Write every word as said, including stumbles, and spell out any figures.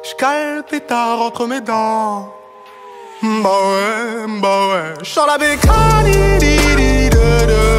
J'cale le pétard entre mes dents. Bah ouais, bah ouais. J'sors la bécane, di di di de de.